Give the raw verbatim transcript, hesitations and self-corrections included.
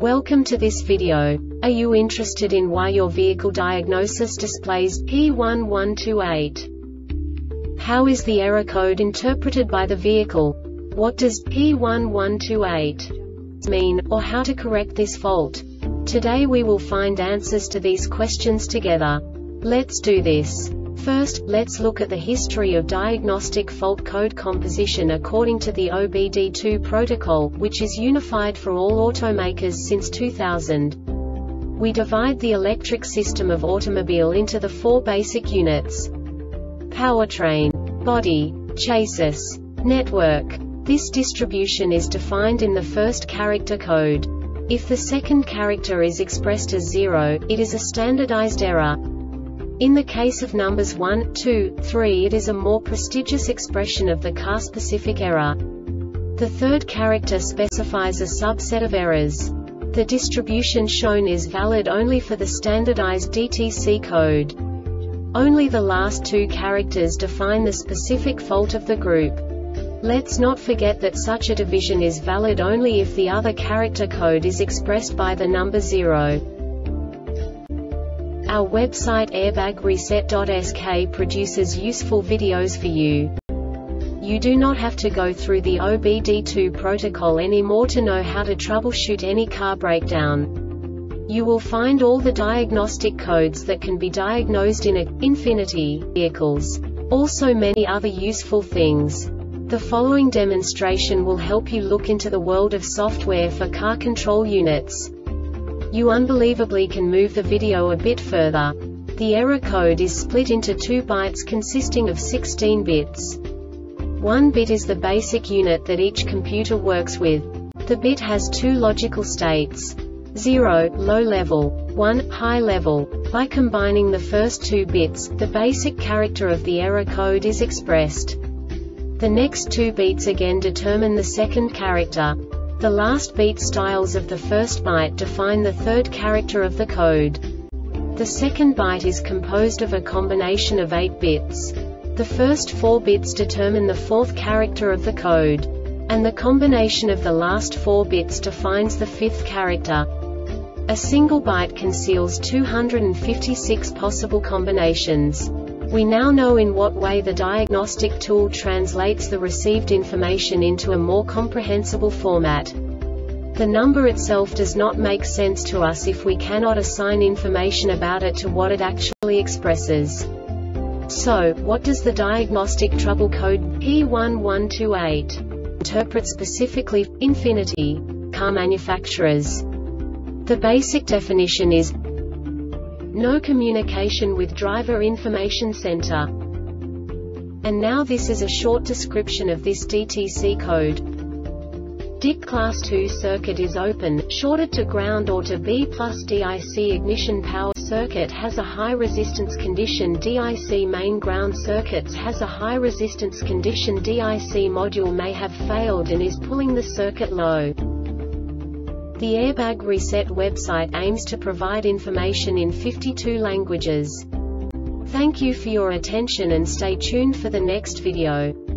Welcome to this video. Are you interested in why your vehicle diagnosis displays P one one two eight? How is the error code interpreted by the vehicle? What does P one one two eight mean, or how to correct this fault? Today we will find answers to these questions together. Let's do this. First, let's look at the history of diagnostic fault code composition according to the O B D two protocol, which is unified for all automakers since two thousand. We divide the electric system of automobile into the four basic units: powertrain, body, chassis, network. This distribution is defined in the first character code. If the second character is expressed as zero, it is a standardized error. In the case of numbers one, two, three, it is a more prestigious expression of the car-specific error. The third character specifies a subset of errors. The distribution shown is valid only for the standardized D T C code. Only the last two characters define the specific fault of the group. Let's not forget that such a division is valid only if the other character code is expressed by the number zero. Our website airbag reset dot S K produces useful videos for you. You do not have to go through the O B D two protocol anymore to know how to troubleshoot any car breakdown. You will find all the diagnostic codes that can be diagnosed in a Infiniti vehicles. Also many other useful things. The following demonstration will help you look into the world of software for car control units. You unbelievably can move the video a bit further. The error code is split into two bytes consisting of sixteen bits. One bit is the basic unit that each computer works with. The bit has two logical states: zero, low level, one, high level. By combining the first two bits, the basic character of the error code is expressed. The next two beats again determine the second character. The last beat styles of the first byte define the third character of the code. The second byte is composed of a combination of eight bits. The first four bits determine the fourth character of the code. And the combination of the last four bits defines the fifth character. A single byte conceals two hundred fifty-six possible combinations. We now know in what way the diagnostic tool translates the received information into a more comprehensible format. The number itself does not make sense to us if we cannot assign information about it to what it actually expresses. So, what does the diagnostic trouble code P one one two eight interpret specifically for Infiniti car manufacturers? The basic definition is no communication with driver information center. And now this is a short description of this D T C code. D I C class two circuit is open, shorted to ground or to B plus D I C ignition power circuit has a high resistance condition. D I C main ground circuits has a high resistance condition. D I C module may have failed and is pulling the circuit low. The Airbag Reset website aims to provide information in fifty-two languages. Thank you for your attention and stay tuned for the next video.